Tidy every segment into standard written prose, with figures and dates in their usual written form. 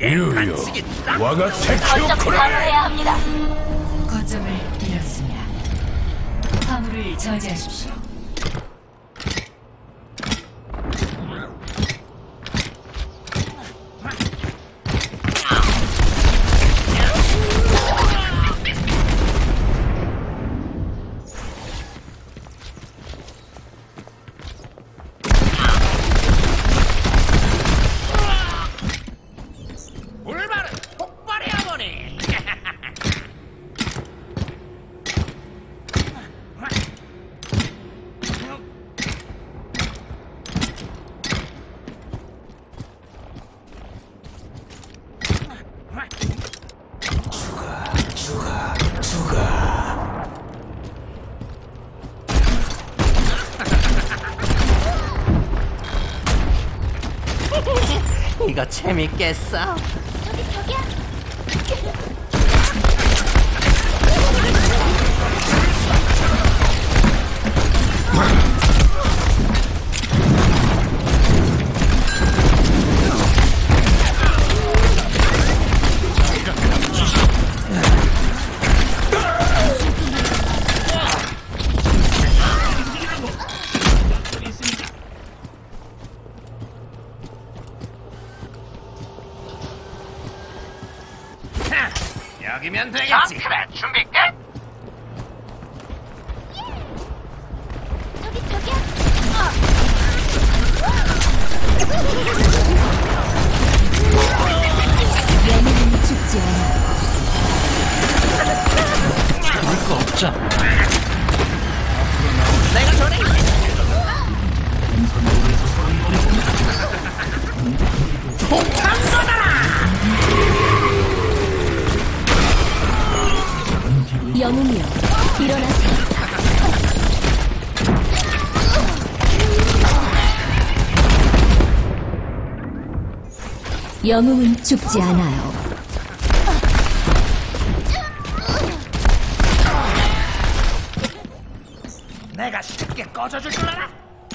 이유요. 와가 거점을 테키오쿠라. 방어해야 합니다. 거점을 잃었습니다. 화물을 저지하십시오. 불발은 폭발해야 보니. 이거 재밌겠어. 저기야. 여기면 되겠지. 그래, 준비 끝. 저기야. 영웅은 죽지 않아. 그럴 거 없잖아. 내가 전에 영웅이여, 일어나세요. 영웅은 죽지 않아요. 내가 쉽게 꺼져줄 줄 알아.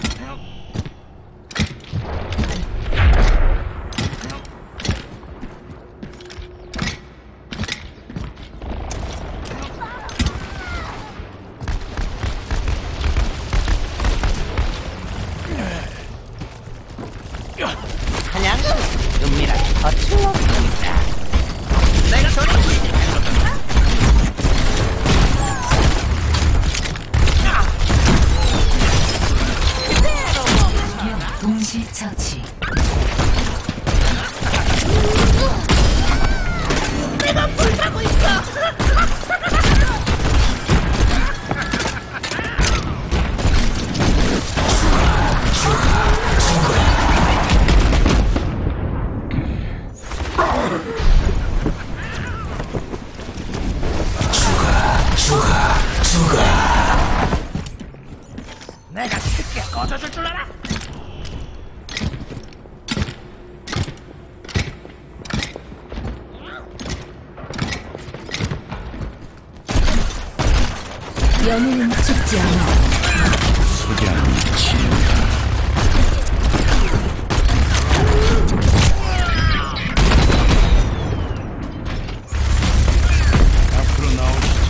그냥 은밀하게 거칠러 보인다. 내가 전에 동시 처치. 내가 쉽게 꺼져줄 줄 알아. 영웅은 죽지 않아. 앞으로 나오시죠.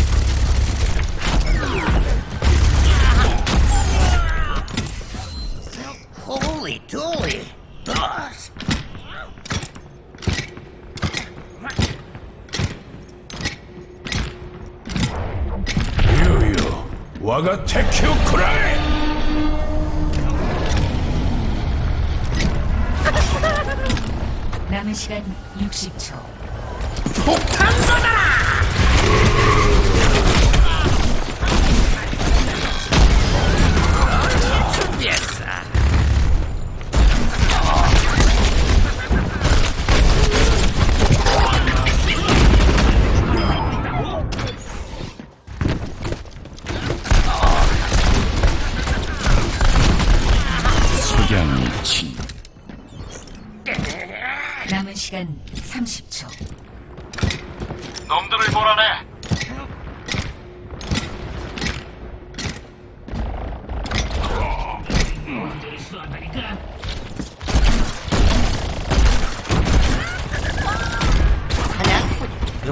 Holy dooly. Boss. 이유요. 와가 테키오쿠라. 남은 시간 60초. 폭탄 쏟아라. 준비했어. 석양이치. 남은 시간 30초. 놈들을 몰아내.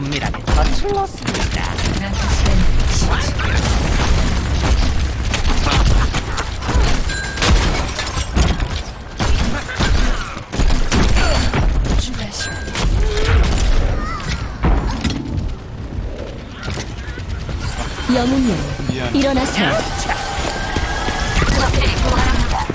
은밀하게 거칠렀습니다. 남은 시간 10초. 추가 시간. 영웅님, 일어나세요. 적들이 도발합니다.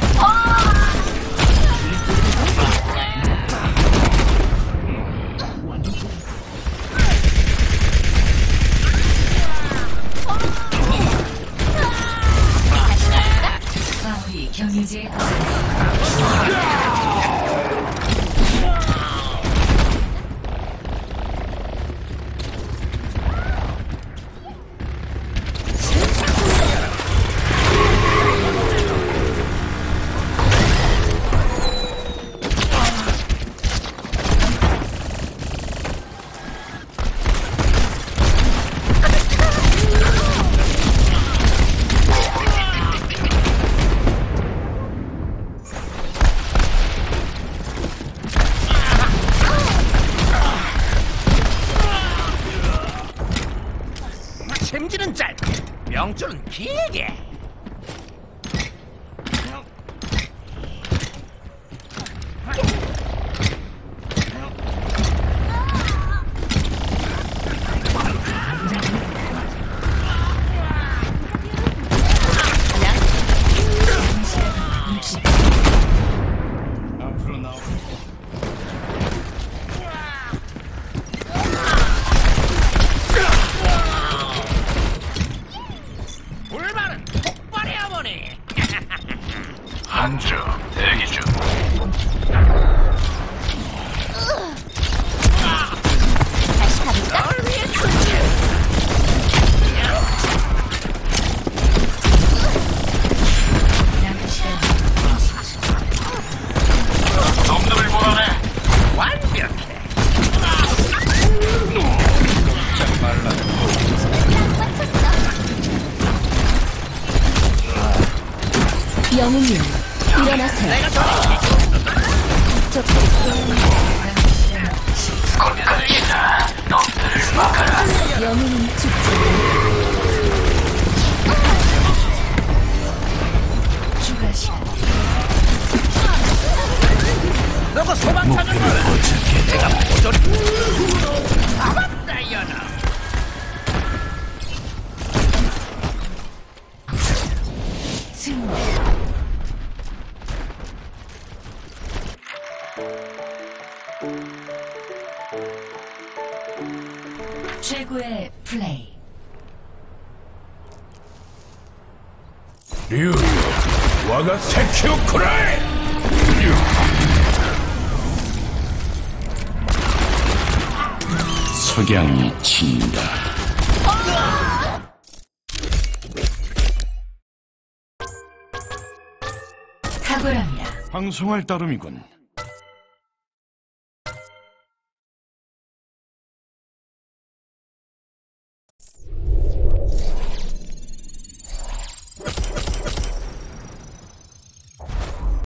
마무리 경유지에 도착했습니다. 챔질은 짧게, 명줄은 길게. 남은 시간 60초. 앞으로 나오. 불만은 폭발해야머니. 한주 대기 중. 다시 가볼까? 널 위해 출제. 남은 시간 30초. 놈들을 몰아내. 완벽해. 짝 말라. 영웅님, 일어나세요. 적들이 남은 시간 10초. 끝이다. 놈들을 막아라. 영웅은 죽지 않아. 추가 시간. 너가 소방차는 목표를 포착해. 내가 모조리 잡았다 연아. 승리. 최고의 플레이. 류. 와가 테큐 쿠라이. 석양이 진다. 탁월합니다. 방송할 따름이군.